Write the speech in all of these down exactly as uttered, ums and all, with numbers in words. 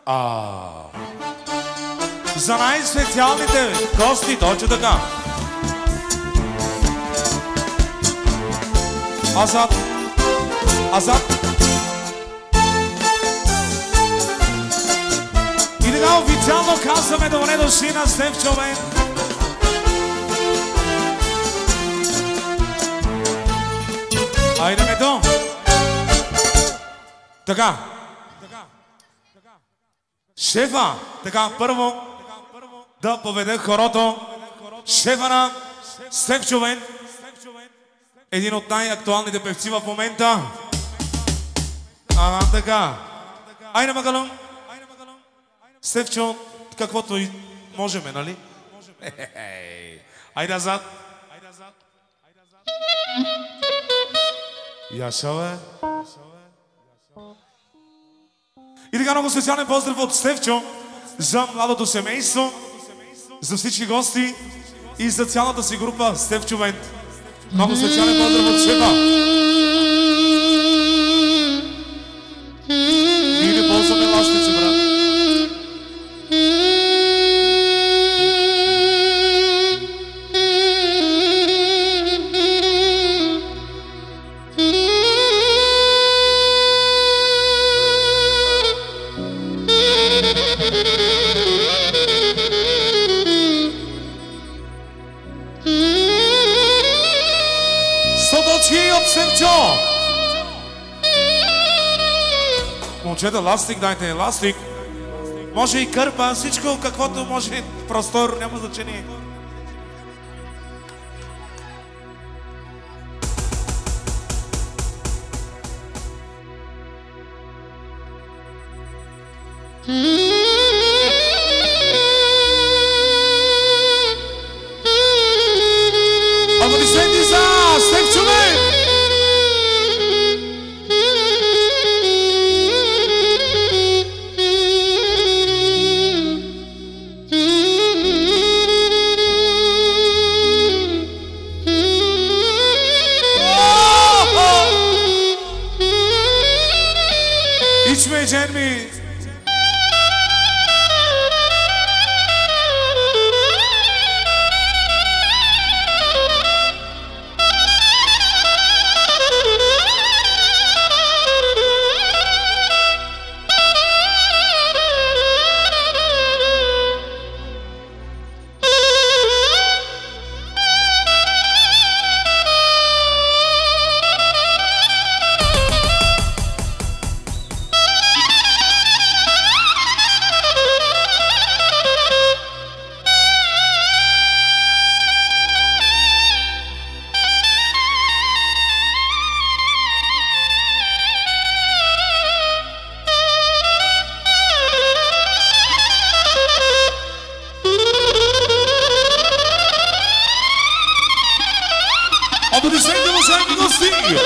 А, за най-специалните гости, точно така. Азад, Азад. И така официално казваме добре дошли на Стефчо Бенд. Айде мето. Така. Шефа, така, първо да поведе хорото. Шефа на Стефчо Бенд. Един от най-актуалните певци в момента. Ага, така. Айде Магалон. Стефчо, каквото и можеме, нали? Айде Азад. Яша, бе. И така много специален поздрав от Стефчо за младото семейство, за всички гости и за цялата си група Стефчо Бенд. Много специален поздрав от шефа. Ние не ползваме ластици, брат. Момчета, ластик, дайте ластик. Може и кърпа, всичко каквото може, простор, няма значение. Аплодисменти за Стефчо Бенд! Jeremy. Aplaudindo os amigos, sim!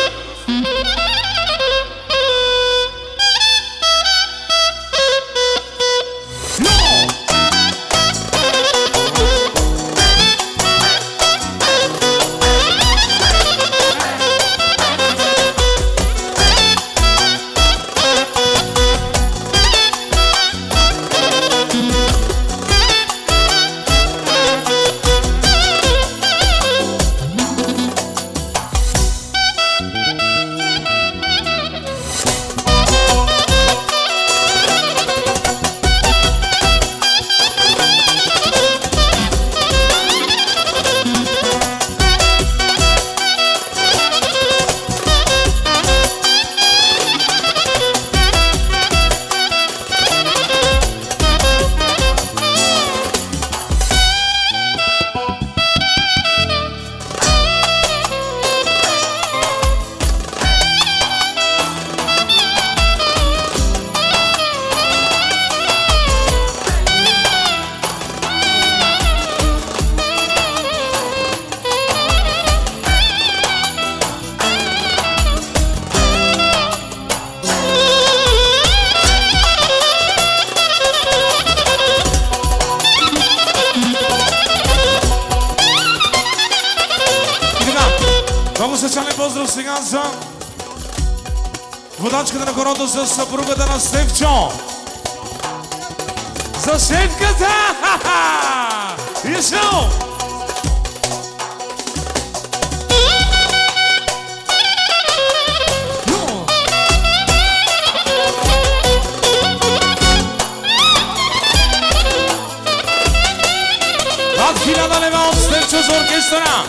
Специален поздрав сега за водачката на хорото, за съпругата на Стефчо. За шефката! Ишо! Над хиляда лева от Стефчо за оркестъра!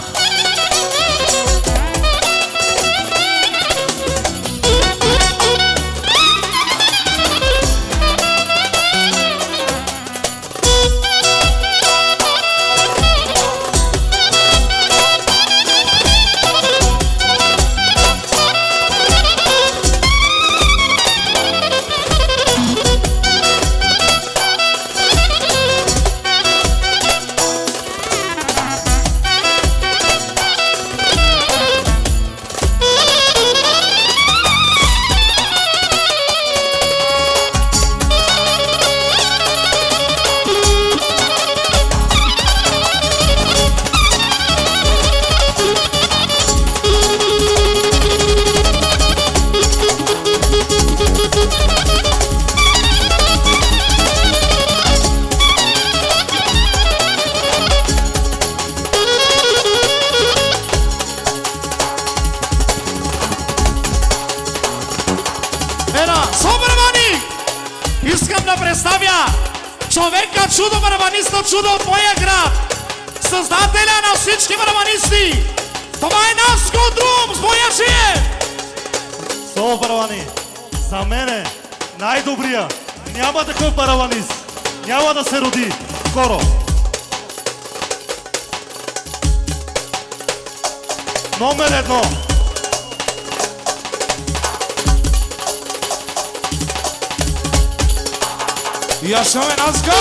Човека чудо барабаниста, чудо от моя град, създателя на всички барабанисти. Това е Наско Друм с Бояджиев. Соло барабани, за мене най-добрия. Няма такъв барабанист. Няма да се роди скоро. Номер едно. Яшо, let's go!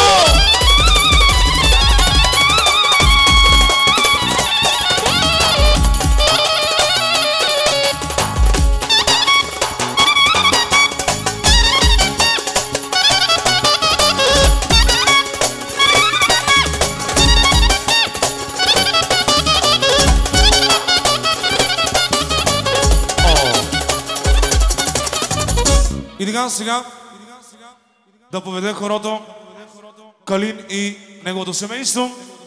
И сега, сега да поведе хорото Калин и неговото семейство.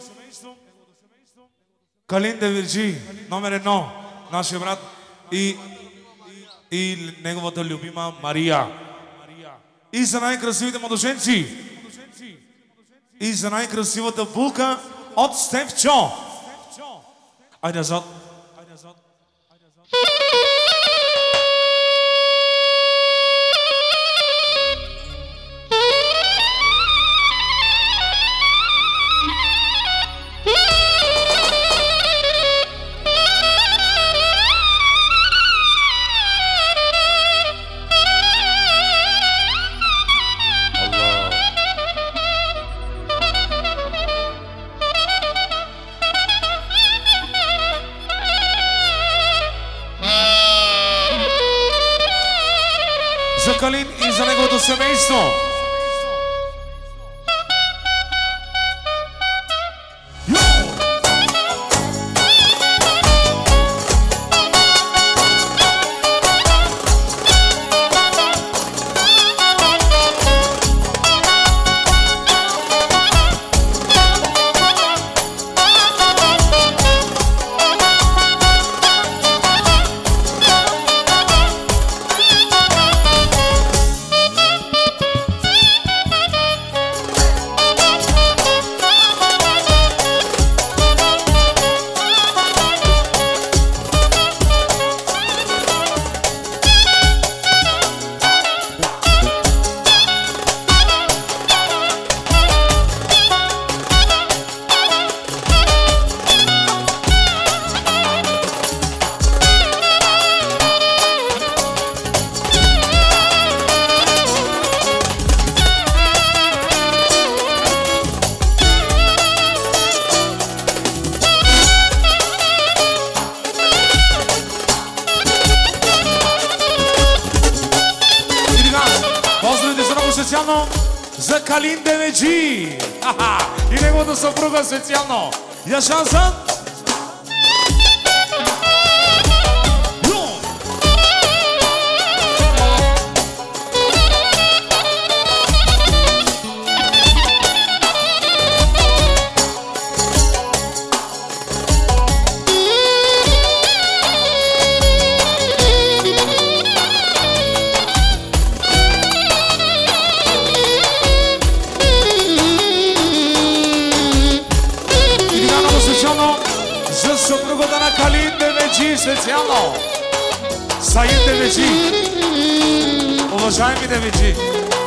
Калин Девирджи, номер едно, нашия брат, и, и неговата любима Мария. И за най-красивите младоженци. И за най-красивата булка от Стефчо. Айде назад. За Калин и за неговото семейство. Специално за Калин Девирджи и неговата съпруга специално. Яшанса. деведжи специално. Саид деведжи. Уважаеми деведжи.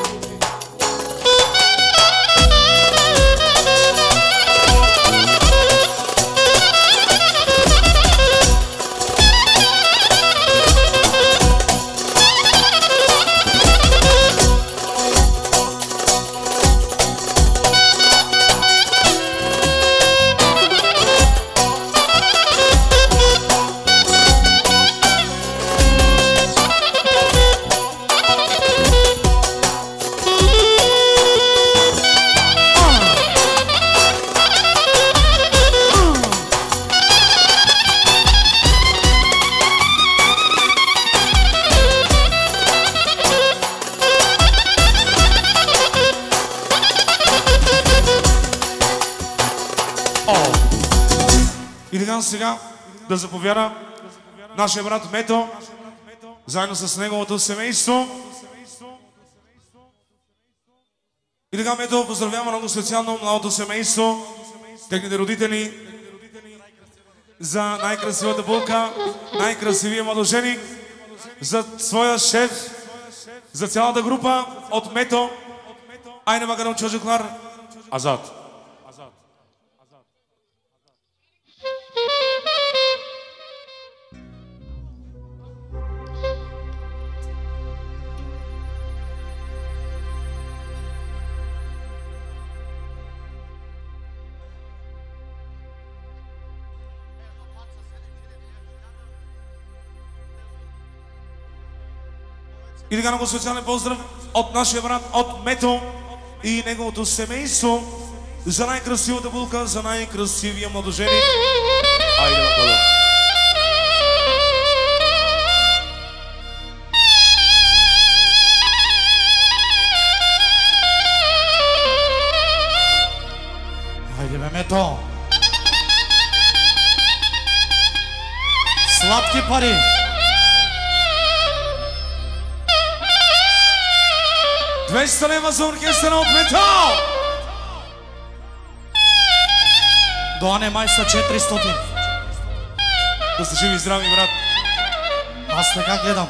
Сега да заповяда нашия брат Мето, заедно с неговото семейство. И така, Мето, поздравявам много специално младото семейство, техните родители, за най-красивата булка, най-красивия младоженик, за своя шеф, за цялата група от Мето. Айде макарам чожуклар, Азат. И така много специален поздрав от нашия брат, от Мето и неговото семейство за най-красивата булка, за най-красивия младоженик. Айде, Макало! Айде, бе, Мето! Сладки пари! двеста лева за оркестъра от Метал! До Ане май са четиристотин. Да сте живи и здрави, брат. Аз така гледам.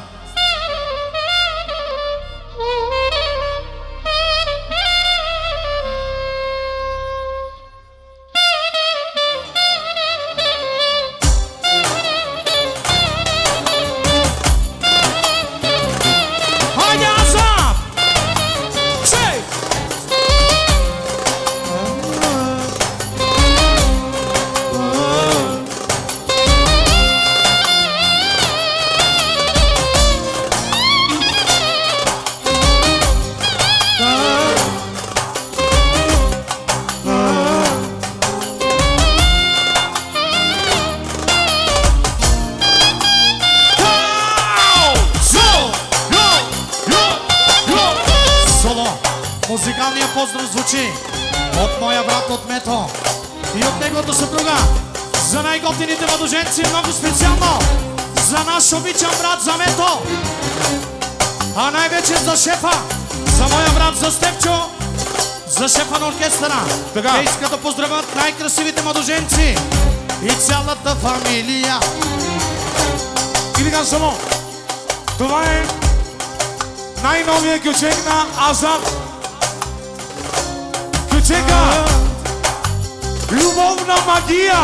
Музикалният поздрав звучи от моя брат от Мето и от неговата съпруга за най-готините младоженци, много специално за наш обичан брат за Мето, а най-вече за шефа, за моя брат за Стефчо, за шефа на оркестъра. Така. Те искат да поздравят най-красивите младоженци и цялата фамилия. И така само, това е най-новия кючек на Азат. Кючека! Любовна магия!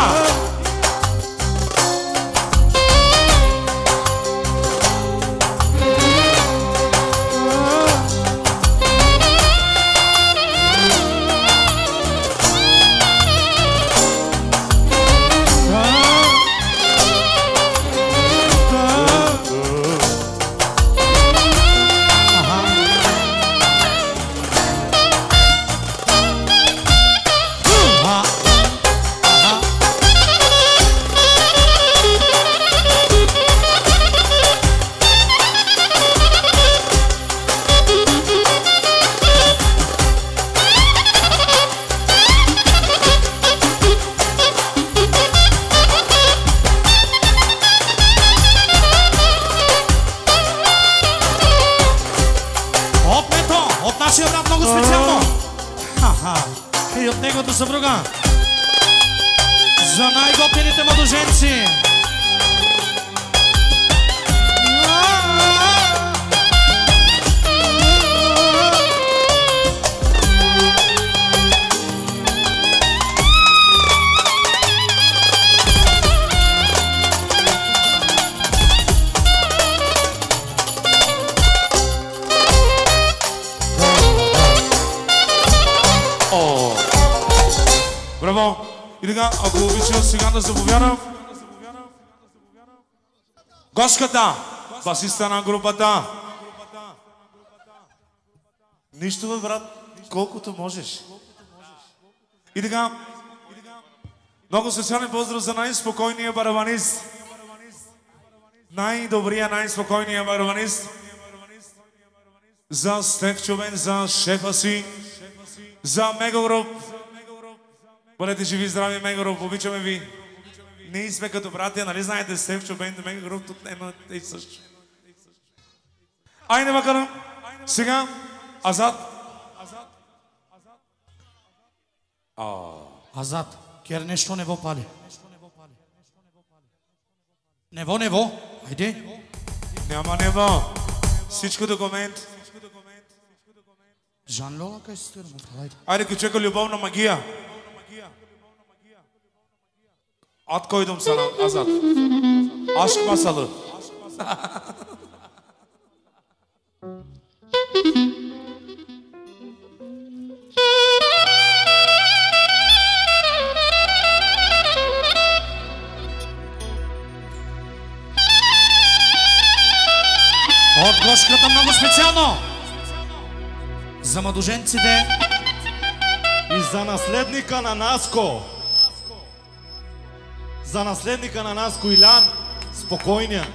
И от неговата съпруга за най-готините младоженци Браво! И така, ако обичам сега да заповядам. Гошката, басиста на групата. Нищо бе, брат, колкото можеш. И така, много социален поздрав за най-спокойния барабанист. Най-добрия, най-спокойния барабанист. За Стефчо Бенд, за шефа си, за Мегагруп. Бъдете живи, здрави, Мегагруп, обичаме ви. Ние сме като братя, нали знаете, Стефчо Бенд, Мегагруп, тут едно и също. Айде, макарам, сега, Азат. Азат, кер нещо небо пали. Небо, небо, айде. Няма небо, всичко документ. Жан Лола, кай си стирам, айде. Айде, кучека, любовна магия. At koydum sana Azat. Aşk masalı. От Гошката много специално за младоженците и за наследника на Наско. За наследника на Наско Илян, спокойния.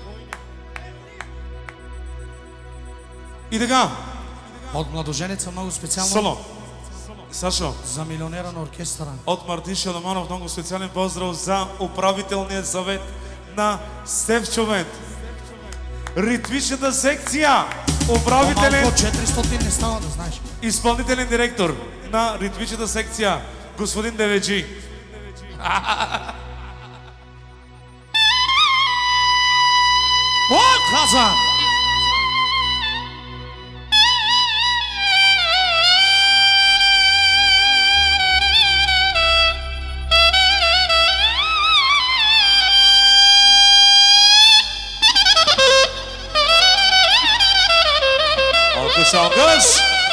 И така. От младоженеца много специално. Соло. Сашо. За милионера на оркестъра. От Мартин Шаламанов много специален поздрав за управителния съвет на Стефчо Бенд. Ритмичната секция. Управителен... Малко четиристотин не става, да знаеш. Изпълнителен директор на ритмичната секция, господин Деведжи. О, каза! Алкış alkış.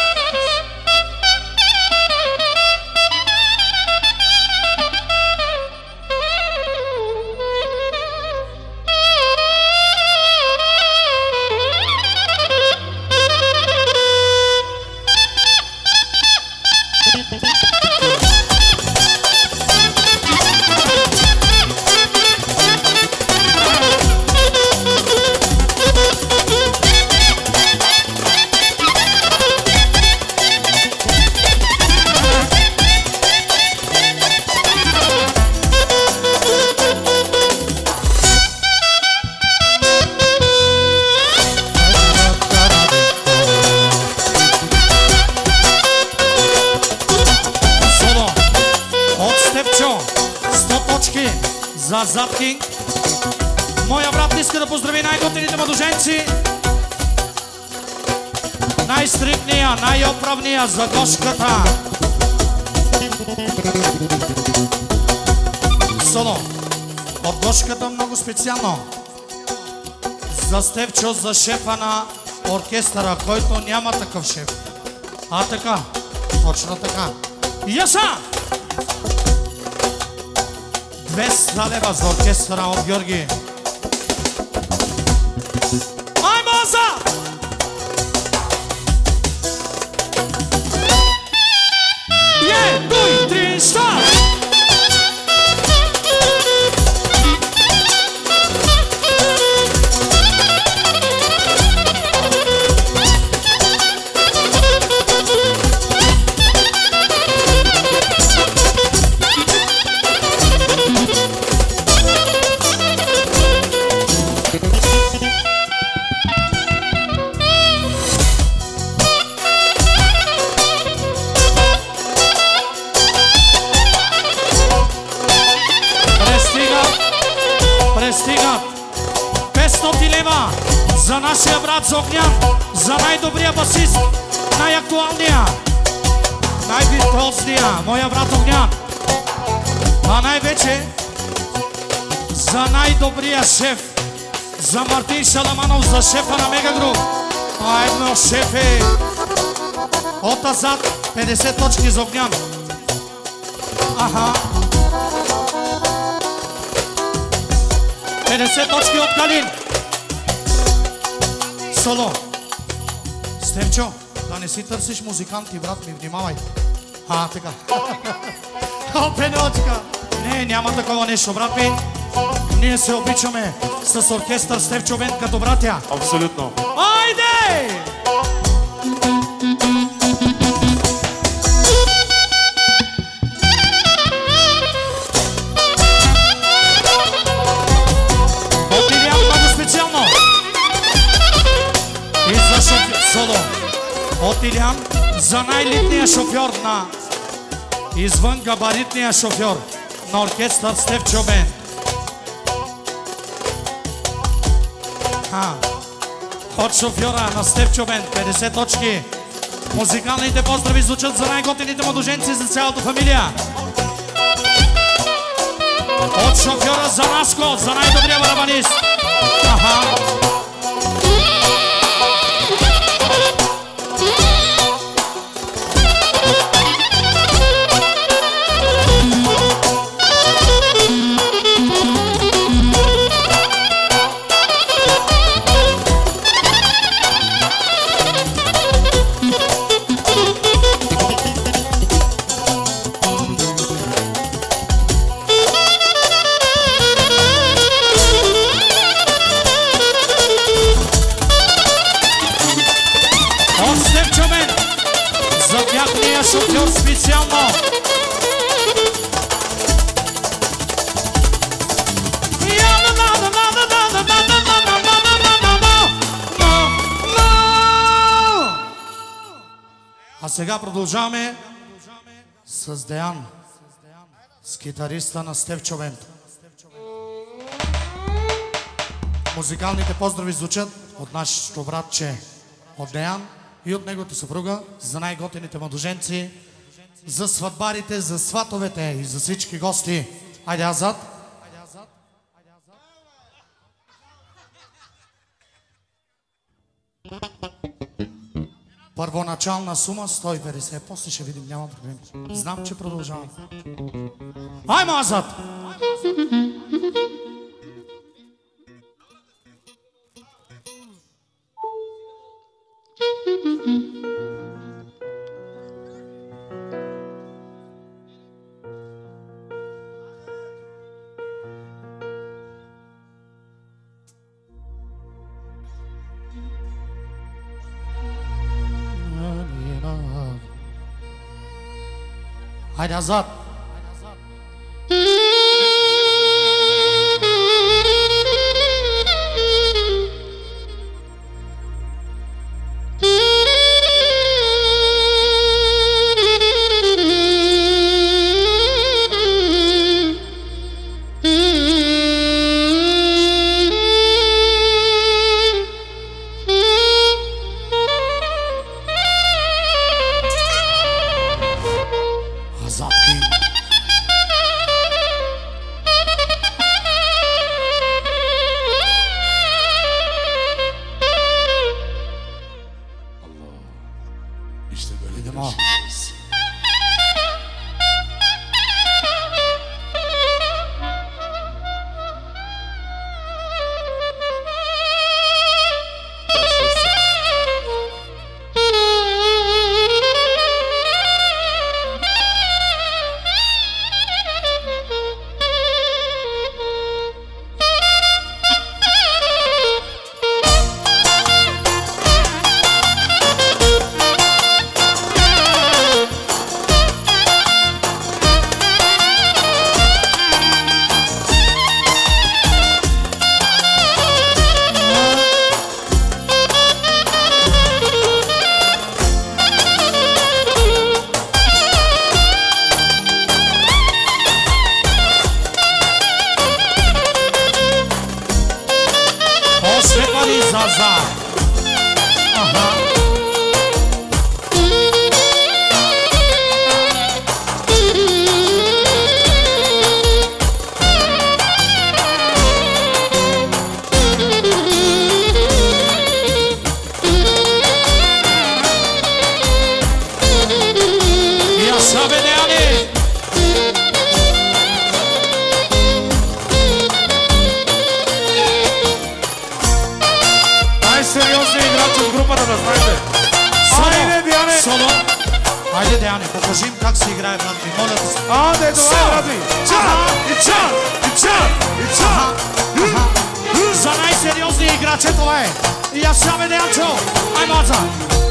За Задки. Моя брат иска да поздрави най-готените младоженци. Най-стрикния, най-оправния за Гошката. Соло. От Гошката много специално. За Стефчо, за шефа на оркестъра, който няма такъв шеф. А така, точно така. Яса! двеста лева за оркестъра от Георги. Ай, маза! Е, дуй, три, ста! За нашия брат Зогнян, за най-добрия басист, най-актуалния, най-виртуозния, моя брат Огнян. А най-вече за най-добрия шеф, за Мартин Шаламанов, за шефа на Мегагруп. А едно шеф е от Азат, петдесет точки за Огнян. Аха. петдесет точки от Калин. Соло. Стефчо, да не си търсиш музиканти, брат ми, внимавай. А, така. Опеночка. Не, няма такова нещо, брат ми. Ние се обичаме с оркестър Стефчо Бенд като братя. Абсолютно. Айде! Отилян много специално. И за шофьор, соло. Отилян за най-литния шофьор на извън габаритния шофьор на оркестър Стефчо Бенд. От шофьора на Стефчо Бенд, петдесет точки. Музикалните поздрави звучат за най-готените младоженци за цялата фамилия. От шофьора за Наско, за най-добрия барабанист. Аха. Шофьор специално. А сега продължаваме с Деян, с китариста на Стефчо Бенд. Музикалните поздрави звучат от нашето братче от Деян и от неговата съпруга за най-готените младоженци, за сватбарите, за сватовете и за всички гости. Айде азад! Първоначална сума сто и петдесет. После ще видим, няма проблем. Знам, че продължавам. Аймо азад! Хайде азад! Azad King. държим как се играе, брат ми, моля да се. Аде, това е, брат ми! Чан! И чан! И чан! И чан! За най-сериозния играч това е. И аз саме Деянчо. Ай, маза!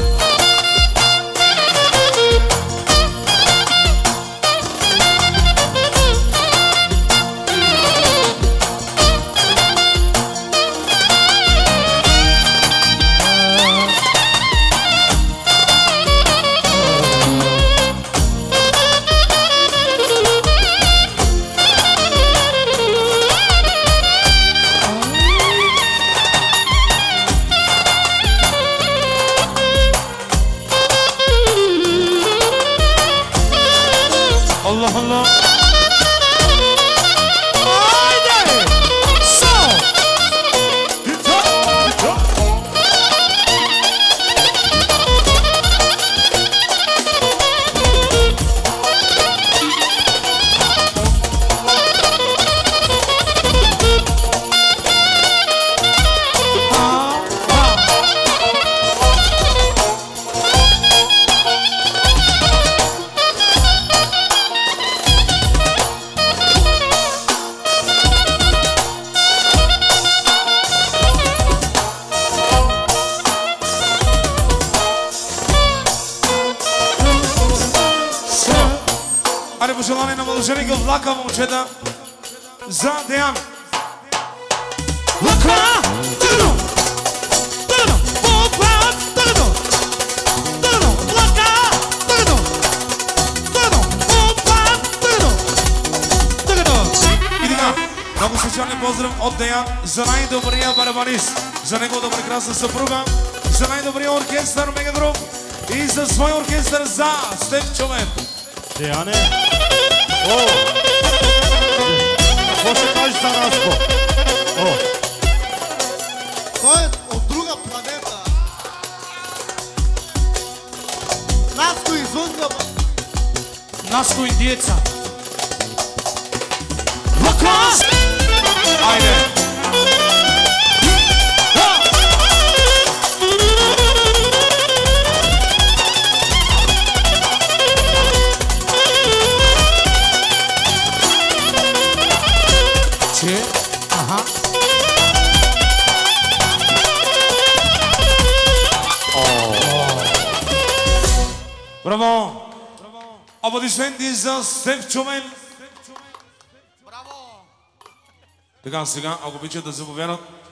Allah Allah. Haydi! So! Аре, пожелание на младоженика влака, момчета, за Деян. Лака! Тъгно! Тъгно! Опа! Тъгно! Тъгно! Лака! Тъгно! Тъгно! Опа! Тъгно! Тъгно! И така, много специален поздрав от Деян за най-добрия барабанист, за неговата прекрасна съпруга, за най-добрия оркестър Мегагруп и за свой оркестър за Стефчо Вент. Деяне! О! Какво ще кажеш за Наско? О! Той е от друга планета. Наско излънга. Наско индиеца. Лака! Айде! Че? Аха. Браво! Аплодисменти за Стефчо Вент. Браво! Така, сега, ако обичат да заповядат